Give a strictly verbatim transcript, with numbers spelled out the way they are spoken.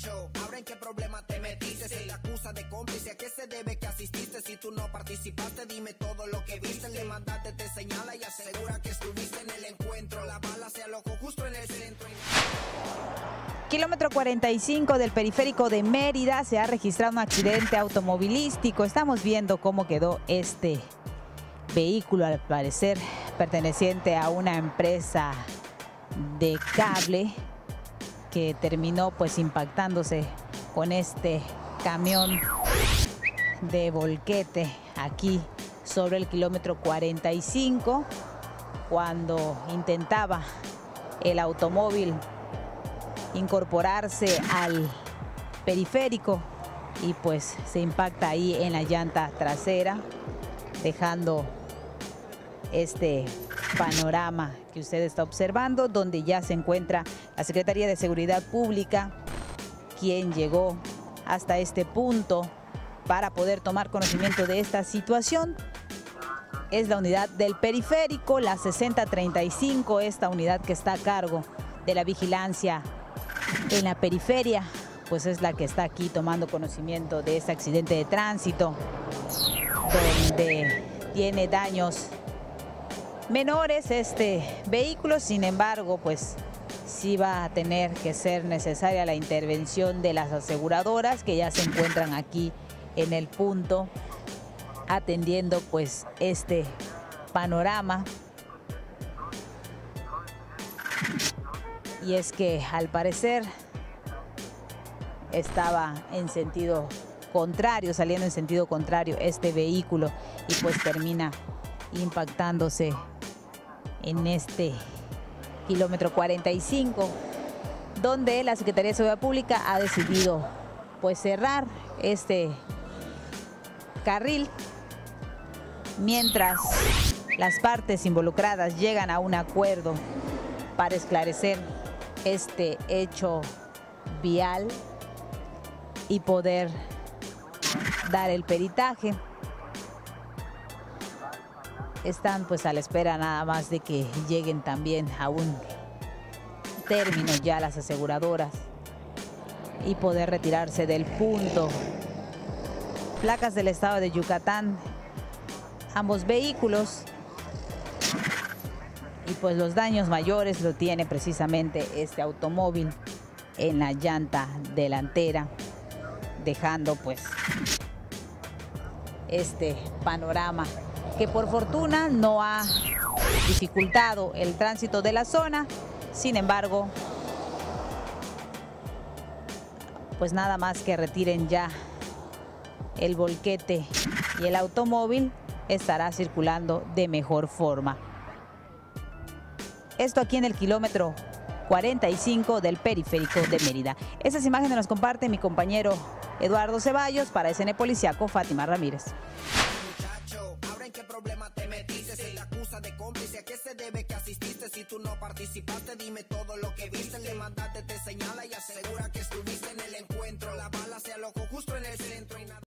muchacho, ahora en qué problema te metiste. Se le acusa de cómplice, ¿a qué se debe que asististe? Si tú no participaste, dime todo lo que viste. Le mandaste, te señala y asegura que estuviste en el encuentro. La bala se alojó justo en el centro. Kilómetro cuarenta y cinco del periférico de Mérida, se ha registrado un accidente automovilístico. Estamos viendo cómo quedó este vehículo, al parecer perteneciente a una empresa de cable, que terminó pues impactándose con este camión de volquete aquí sobre el kilómetro cuarenta y cinco, cuando intentaba el automóvil incorporarse al periférico y pues se impacta ahí en la llanta trasera, dejando este panorama que usted está observando, donde ya se encuentra la Secretaría de Seguridad Pública, quien llegó hasta este punto para poder tomar conocimiento de esta situación. Es la unidad del periférico, la sesenta treinta y cinco, esta unidad que está a cargo de la vigilancia en la periferia, pues es la que está aquí tomando conocimiento de este accidente de tránsito, donde tiene daños menores este vehículo. Sin embargo, pues sí va a tener que ser necesaria la intervención de las aseguradoras, que ya se encuentran aquí en el punto atendiendo pues este panorama. Y es que al parecer estaba en sentido contrario, saliendo en sentido contrario este vehículo, y pues termina impactándose en este kilómetro cuarenta y cinco, donde la Secretaría de Seguridad Pública ha decidido pues cerrar este carril mientras las partes involucradas llegan a un acuerdo para esclarecer este hecho vial y poder dar el peritaje. Están pues a la espera nada más de que lleguen también a un término ya las aseguradoras y poder retirarse del punto. Placas del estado de Yucatán, ambos vehículos, y pues los daños mayores lo tiene precisamente este automóvil en la llanta delantera, dejando pues este panorama que por fortuna no ha dificultado el tránsito de la zona. Sin embargo, pues nada más que retiren ya el volquete y el automóvil estará circulando de mejor forma. Esto aquí en el kilómetro cuarenta y cinco del periférico de Mérida. Esas imágenes las comparte mi compañero Eduardo Ceballos para S N Policiaco, Fátima Ramírez. Muchacho, ahora en qué problema te metiste. Se le acusa de cómplice, ¿a qué se debe que asististe? Si tú no participaste, dime todo lo que viste. Le mandaste, te señala y asegura que estuviste en el encuentro. La bala se alojó justo en el centro y nada.